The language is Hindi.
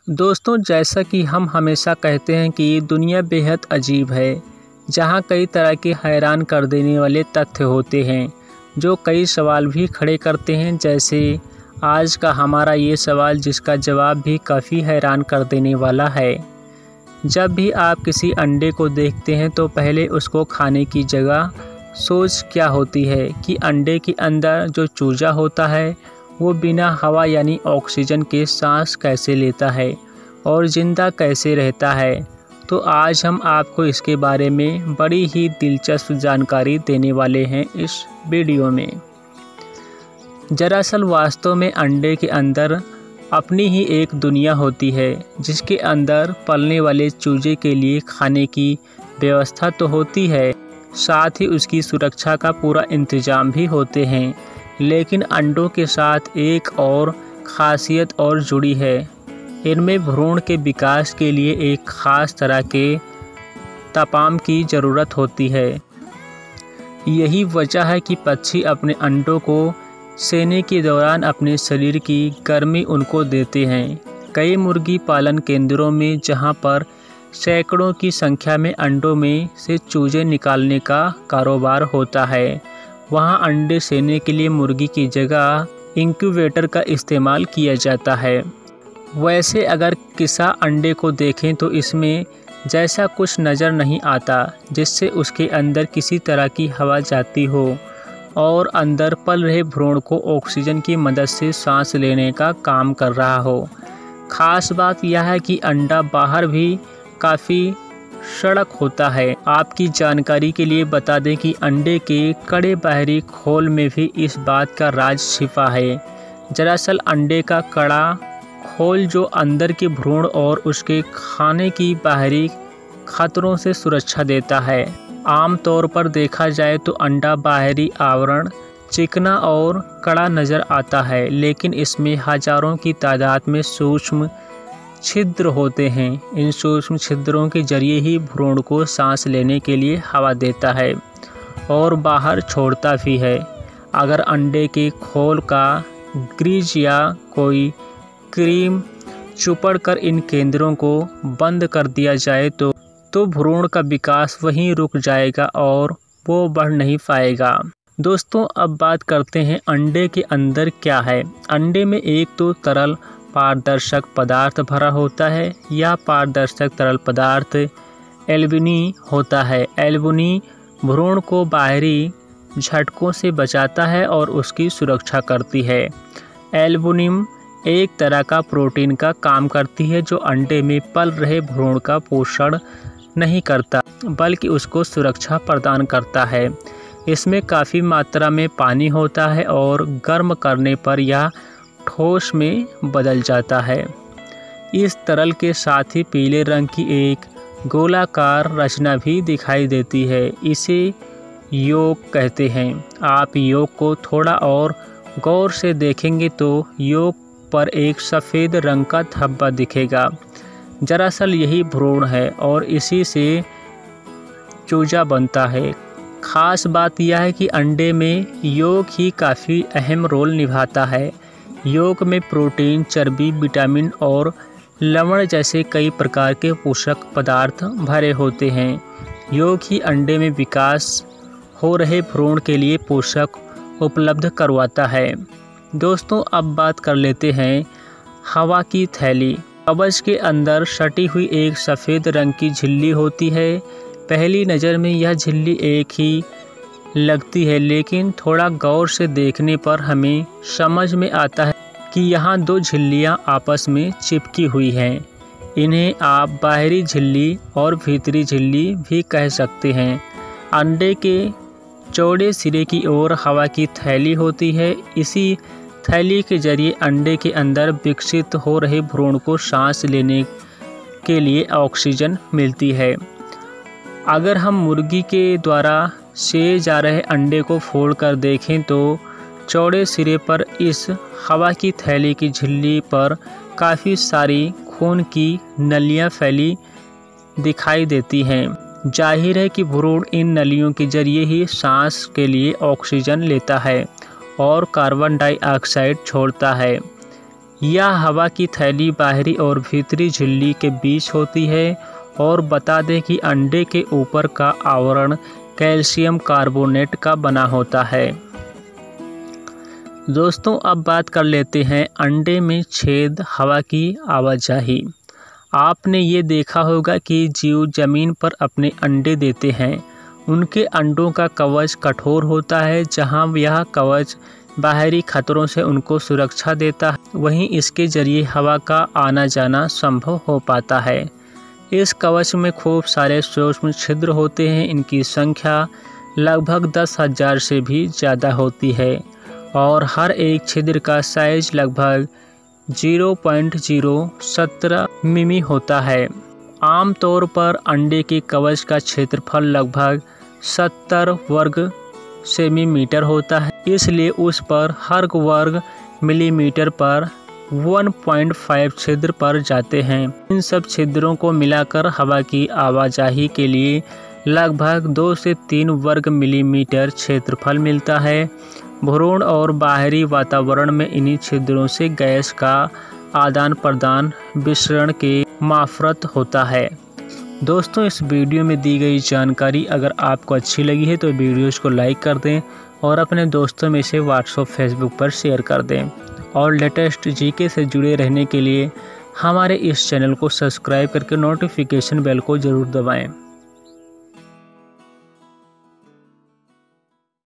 दोस्तों, जैसा कि हम हमेशा कहते हैं कि दुनिया बेहद अजीब है, जहां कई तरह के हैरान कर देने वाले तथ्य होते हैं, जो कई सवाल भी खड़े करते हैं। जैसे आज का हमारा ये सवाल, जिसका जवाब भी काफ़ी हैरान कर देने वाला है। जब भी आप किसी अंडे को देखते हैं तो पहले उसको खाने की जगह सोच क्या होती है कि अंडे के अंदर जो चूजा होता है वो बिना हवा यानी ऑक्सीजन के सांस कैसे लेता है और ज़िंदा कैसे रहता है। तो आज हम आपको इसके बारे में बड़ी ही दिलचस्प जानकारी देने वाले हैं इस वीडियो में। दरअसल वास्तव में अंडे के अंदर अपनी ही एक दुनिया होती है, जिसके अंदर पलने वाले चूजे के लिए खाने की व्यवस्था तो होती है, साथ ही उसकी सुरक्षा का पूरा इंतज़ाम भी होते हैं। लेकिन अंडों के साथ एक और ख़ासियत और जुड़ी है। इनमें भ्रूण के विकास के लिए एक ख़ास तरह के तापमान की ज़रूरत होती है। यही वजह है कि पक्षी अपने अंडों को सेने के दौरान अपने शरीर की गर्मी उनको देते हैं। कई मुर्गी पालन केंद्रों में, जहां पर सैकड़ों की संख्या में अंडों में से चूजे निकालने का कारोबार होता है, वहां अंडे सेने के लिए मुर्गी की जगह इंक्यूबेटर का इस्तेमाल किया जाता है। वैसे अगर किसा अंडे को देखें तो इसमें जैसा कुछ नज़र नहीं आता, जिससे उसके अंदर किसी तरह की हवा जाती हो और अंदर पल रहे भ्रूण को ऑक्सीजन की मदद से सांस लेने का काम कर रहा हो। ख़ास बात यह है कि अंडा बाहर भी काफ़ी सड़क होता है। आपकी जानकारी के लिए बता दें कि अंडे के कड़े बाहरी खोल में भी इस बात का राज छिपा है। दरअसल अंडे का कड़ा खोल जो अंदर के भ्रूण और उसके खाने की बाहरी खतरों से सुरक्षा देता है। आमतौर पर देखा जाए तो अंडा बाहरी आवरण चिकना और कड़ा नज़र आता है, लेकिन इसमें हजारों की तादाद में सूक्ष्म छिद्र होते हैं। इन सूक्ष्म छिद्रों के जरिए ही भ्रूण को सांस लेने के लिए हवा देता है और बाहर छोड़ता भी है। अगर अंडे के खोल का ग्रीज या कोई क्रीम चुपड़कर इन केंद्रों को बंद कर दिया जाए तो भ्रूण का विकास वहीं रुक जाएगा और वो बढ़ नहीं पाएगा। दोस्तों, अब बात करते हैं अंडे के अंदर क्या है। अंडे में एक तो तरल पारदर्शक पदार्थ भरा होता है। यह पारदर्शक तरल पदार्थ एल्ब्यूमिन होता है। एल्ब्यूमिन भ्रूण को बाहरी झटकों से बचाता है और उसकी सुरक्षा करती है। एल्ब्यूमिन एक तरह का प्रोटीन का काम करती है, जो अंडे में पल रहे भ्रूण का पोषण नहीं करता, बल्कि उसको सुरक्षा प्रदान करता है। इसमें काफ़ी मात्रा में पानी होता है और गर्म करने पर यह ठोस में बदल जाता है। इस तरल के साथ ही पीले रंग की एक गोलाकार रचना भी दिखाई देती है। इसे योक कहते हैं। आप योक को थोड़ा और गौर से देखेंगे तो योक पर एक सफ़ेद रंग का धब्बा दिखेगा। दरअसल यही भ्रूण है और इसी से चूजा बनता है। ख़ास बात यह है कि अंडे में योक ही काफ़ी अहम रोल निभाता है। योक में प्रोटीन, चर्बी, विटामिन और लवण जैसे कई प्रकार के पोषक पदार्थ भरे होते हैं। योक ही अंडे में विकास हो रहे भ्रूण के लिए पोषक उपलब्ध करवाता है। दोस्तों, अब बात कर लेते हैं हवा की थैली। कवच के अंदर सटी हुई एक सफ़ेद रंग की झिल्ली होती है। पहली नज़र में यह झिल्ली एक ही लगती है, लेकिन थोड़ा गौर से देखने पर हमें समझ में आता है कि यहाँ दो झिल्लियाँ आपस में चिपकी हुई हैं। इन्हें आप बाहरी झिल्ली और भीतरी झिल्ली भी कह सकते हैं। अंडे के चौड़े सिरे की ओर हवा की थैली होती है। इसी थैली के जरिए अंडे के अंदर विकसित हो रहे भ्रूण को सांस लेने के लिए ऑक्सीजन मिलती है। अगर हम मुर्गी के द्वारा सेए जा रहे अंडे को फोड़कर देखें तो चौड़े सिरे पर इस हवा की थैली की झिल्ली पर काफ़ी सारी खून की नलियां फैली दिखाई देती हैं। जाहिर है कि भ्रूण इन नलियों के जरिए ही सांस के लिए ऑक्सीजन लेता है और कार्बन डाइऑक्साइड छोड़ता है। यह हवा की थैली बाहरी और भीतरी झिल्ली के बीच होती है। और बता दें कि अंडे के ऊपर का आवरण कैल्शियम कार्बोनेट का बना होता है। दोस्तों अब बात कर लेते हैं अंडे में छेद हवा की आवाजाही। आपने ये देखा होगा कि जीव जमीन पर अपने अंडे देते हैं। उनके अंडों का कवच कठोर होता है, जहां यह कवच बाहरी खतरों से उनको सुरक्षा देता है, वहीं इसके जरिए हवा का आना जाना संभव हो पाता है। इस कवच में खूब सारे सूक्ष्म छिद्र होते हैं। इनकी संख्या लगभग 10,000 से भी ज़्यादा होती है और हर एक छिद्र का साइज लगभग 0.017 मिमी होता है। आमतौर पर अंडे के कवच का क्षेत्रफल लगभग 70 वर्ग सेंटीमीटर होता है, इसलिए उस पर हर वर्ग मिलीमीटर पर 1.5 छिद्र पर जाते हैं। इन सब छिद्रों को मिलाकर हवा की आवाजाही के लिए लगभग 2 से 3 वर्ग मिलीमीटर क्षेत्रफल मिलता है। भ्रूण और बाहरी वातावरण में इन्हीं छिद्रों से गैस का आदान प्रदान विसरण के मार्फत होता है। दोस्तों इस वीडियो में दी गई जानकारी अगर आपको अच्छी लगी है तो वीडियोज़ को लाइक कर दें और अपने दोस्तों में से व्हाट्सएप फेसबुक पर शेयर कर दें। और लेटेस्ट जीके से जुड़े रहने के लिए हमारे इस चैनल को सब्सक्राइब करके नोटिफिकेशन बेल को ज़रूर दबाएं।